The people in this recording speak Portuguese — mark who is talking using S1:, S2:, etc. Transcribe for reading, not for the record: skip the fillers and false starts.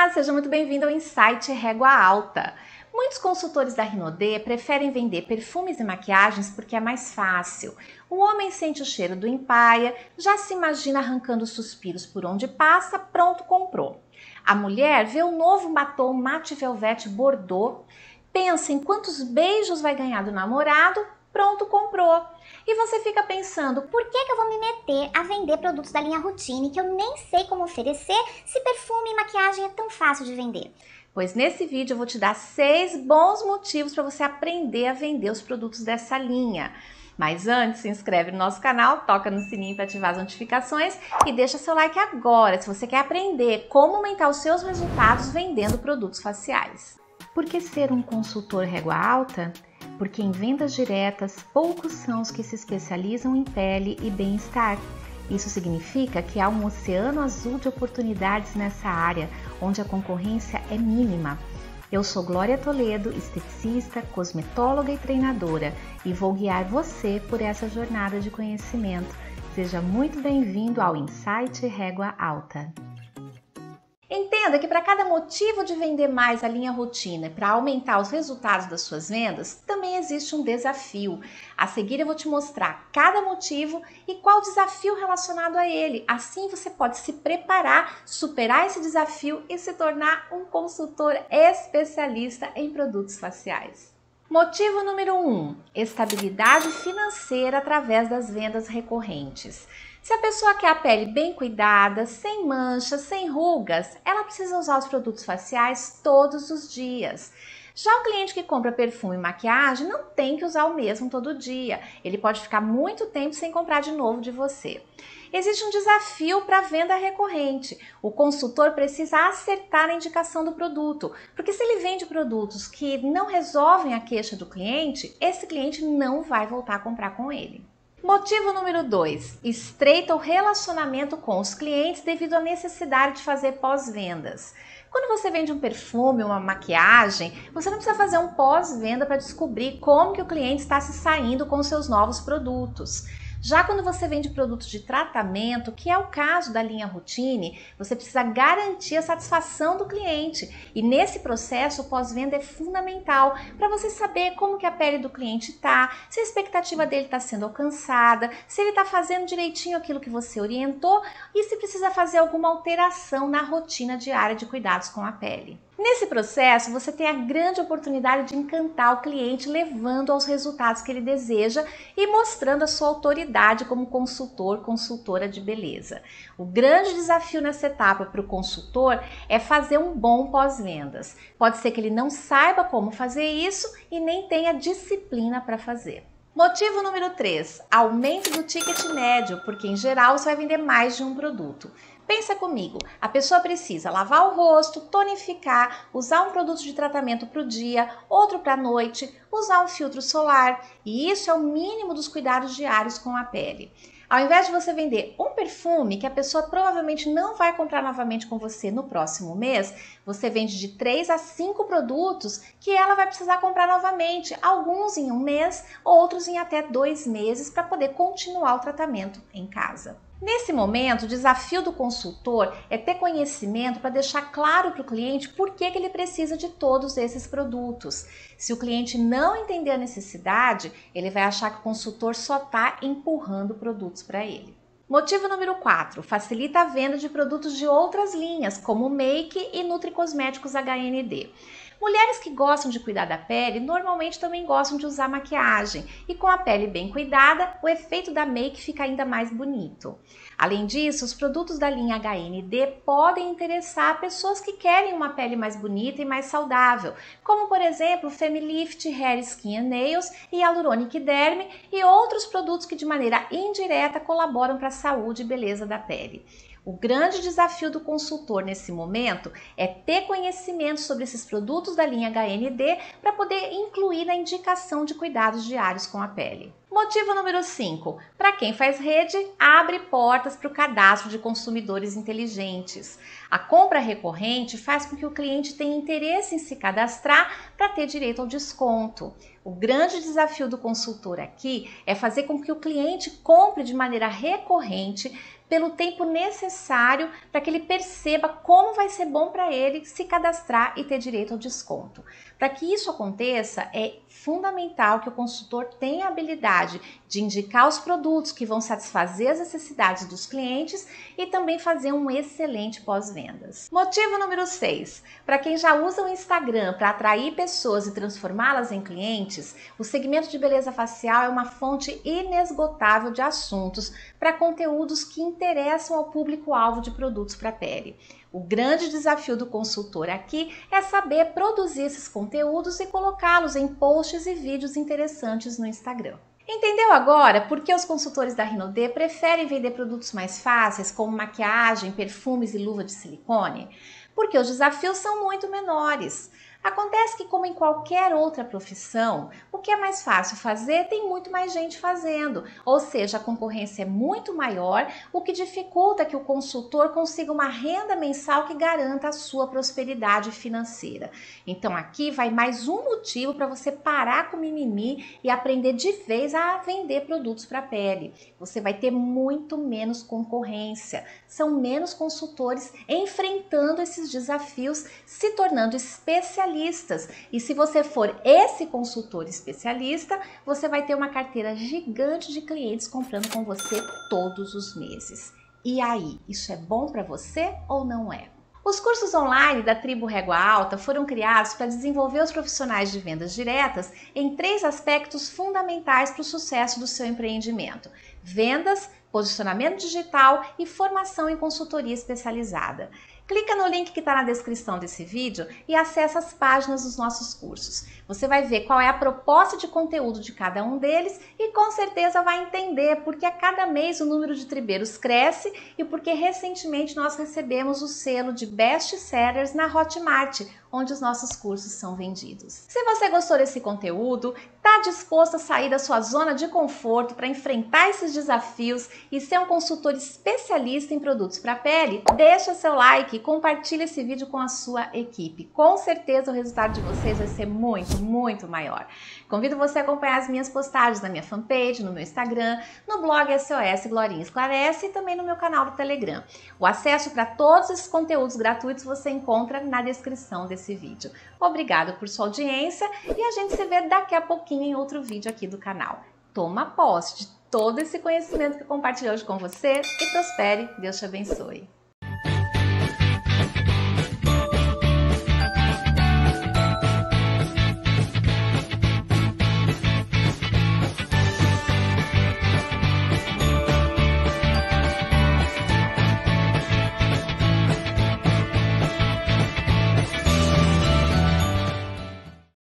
S1: Olá, seja muito bem-vindo ao Insight Régua Alta. Muitos consultores da Rinodê preferem vender perfumes e maquiagens porque é mais fácil. O homem sente o cheiro do Empire, já se imagina arrancando suspiros por onde passa, pronto, comprou. A mulher vê o novo batom Matte Velvet Bordeaux, pensa em quantos beijos vai ganhar do namorado, pronto, comprou. E você fica pensando,
S2: por que eu vou me meter a vender produtos da linha Routine que eu nem sei como oferecer se perfume e maquiagem é tão fácil de vender?
S1: Pois nesse vídeo eu vou te dar 6 bons motivos para você aprender a vender os produtos dessa linha. Mas antes, se inscreve no nosso canal, toca no sininho para ativar as notificações e deixa seu like agora se você quer aprender como aumentar os seus resultados vendendo produtos faciais. Por que ser um consultor régua alta? Porque em vendas diretas, poucos são os que se especializam em pele e bem-estar. Isso significa que há um oceano azul de oportunidades nessa área, onde a concorrência é mínima. Eu sou Glória Toledo, esteticista, cosmetóloga e treinadora, e vou guiar você por essa jornada de conhecimento. Seja muito bem-vindo ao Insight Régua Alta. Entenda que para cada motivo de vender mais a linha Routine, para aumentar os resultados das suas vendas, também existe um desafio. A seguir eu vou te mostrar cada motivo e qual desafio relacionado a ele. Assim você pode se preparar, superar esse desafio e se tornar um consultor especialista em produtos faciais. Motivo número 1, estabilidade financeira através das vendas recorrentes. Se a pessoa quer a pele bem cuidada, sem manchas, sem rugas, ela precisa usar os produtos faciais todos os dias. Já o cliente que compra perfume e maquiagem não tem que usar o mesmo todo dia. Ele pode ficar muito tempo sem comprar de novo de você. Existe um desafio para a venda recorrente. O consultor precisa acertar a indicação do produto, porque se ele vende produtos que não resolvem a queixa do cliente, esse cliente não vai voltar a comprar com ele. Motivo número 2, estreita o relacionamento com os clientes devido à necessidade de fazer pós-vendas. Quando você vende um perfume, uma maquiagem, você não precisa fazer um pós-venda para descobrir como que o cliente está se saindo com os seus novos produtos. Já quando você vende produtos de tratamento, que é o caso da linha Routine, você precisa garantir a satisfação do cliente. E nesse processo, o pós-venda é fundamental para você saber como que a pele do cliente está, se a expectativa dele está sendo alcançada, se ele está fazendo direitinho aquilo que você orientou e se precisa fazer alguma alteração na rotina diária de cuidados com a pele. Nesse processo, você tem a grande oportunidade de encantar o cliente, levando aos resultados que ele deseja e mostrando a sua autoridade como consultor, consultora de beleza. O grande desafio nessa etapa para o consultor é fazer um bom pós-vendas. Pode ser que ele não saiba como fazer isso e nem tenha disciplina para fazer. Motivo número 3, aumento do ticket médio, porque em geral você vai vender mais de um produto. Pensa comigo, a pessoa precisa lavar o rosto, tonificar, usar um produto de tratamento para o dia, outro para a noite, usar um filtro solar, e isso é o mínimo dos cuidados diários com a pele. Ao invés de você vender um perfume que a pessoa provavelmente não vai comprar novamente com você no próximo mês, você vende de 3 a 5 produtos que ela vai precisar comprar novamente, alguns em um mês, outros em até 2 meses para poder continuar o tratamento em casa. Nesse momento, o desafio do consultor é ter conhecimento para deixar claro para o cliente por que ele precisa de todos esses produtos. Se o cliente não entender a necessidade, ele vai achar que o consultor só está empurrando produtos para ele. Motivo número 4, facilita a venda de produtos de outras linhas, como Make e Nutricosméticos HND. Mulheres que gostam de cuidar da pele normalmente também gostam de usar maquiagem e com a pele bem cuidada, o efeito da make fica ainda mais bonito. Além disso, os produtos da linha HND podem interessar pessoas que querem uma pele mais bonita e mais saudável, como por exemplo Femilift Hair, Skin and Nails e Hyaluronic Derm e outros produtos que de maneira indireta colaboram para a saúde e beleza da pele. O grande desafio do consultor nesse momento é ter conhecimento sobre esses produtos da linha HND para poder incluir na indicação de cuidados diários com a pele. Motivo número 5. Para quem faz rede, abre portas para o cadastro de consumidores inteligentes. A compra recorrente faz com que o cliente tenha interesse em se cadastrar para ter direito ao desconto. O grande desafio do consultor aqui é fazer com que o cliente compre de maneira recorrente, pelo tempo necessário para que ele perceba como vai ser bom para ele se cadastrar e ter direito ao desconto. Para que isso aconteça, é fundamental que o consultor tenha a habilidade de indicar os produtos que vão satisfazer as necessidades dos clientes e também fazer um excelente pós-vendas. Motivo número 6. Para quem já usa o Instagram para atrair pessoas e transformá-las em clientes, o segmento de beleza facial é uma fonte inesgotável de assuntos para conteúdos que interessam ao público-alvo de produtos para a pele. O grande desafio do consultor aqui é saber produzir esses conteúdos e colocá-los em posts e vídeos interessantes no Instagram. Entendeu agora por que os consultores da Rinodê preferem vender produtos mais fáceis, como maquiagem, perfumes e luva de silicone? Porque os desafios são muito menores. Acontece que, como em qualquer outra profissão, o que é mais fácil fazer tem muito mais gente fazendo, ou seja, a concorrência é muito maior, o que dificulta que o consultor consiga uma renda mensal que garanta a sua prosperidade financeira. Então aqui vai mais um motivo para você parar com o mimimi e aprender de vez a vender produtos para a pele. Você vai ter muito menos concorrência, são menos consultores enfrentando esses desafios, se tornando especialistas. E se você for esse consultor especialista, você vai ter uma carteira gigante de clientes comprando com você todos os meses. E aí, isso é bom para você ou não é? Os cursos online da Tribo Régua Alta foram criados para desenvolver os profissionais de vendas diretas em 3 aspectos fundamentais para o sucesso do seu empreendimento: vendas, posicionamento digital e formação em consultoria especializada. Clica no link que está na descrição desse vídeo e acessa as páginas dos nossos cursos. Você vai ver qual é a proposta de conteúdo de cada um deles e com certeza vai entender porque a cada mês o número de tribeiros cresce e porque recentemente nós recebemos o selo de Best Sellers na Hotmart, onde os nossos cursos são vendidos. Se você gostou desse conteúdo, está disposto a sair da sua zona de conforto para enfrentar esses desafios e ser um consultor especialista em produtos para a pele, deixa seu like e compartilha esse vídeo com a sua equipe. Com certeza o resultado de vocês vai ser muito maior. Convido você a acompanhar as minhas postagens na minha fanpage, no meu Instagram, no blog SOS Glorinha Esclarece e também no meu canal do Telegram. O acesso para todos esses conteúdos gratuitos você encontra na descrição desse vídeo. Obrigada por sua audiência e a gente se vê daqui a pouquinho em outro vídeo aqui do canal. Toma posse de todo esse conhecimento que eu compartilhei hoje com você e prospere. Deus te abençoe.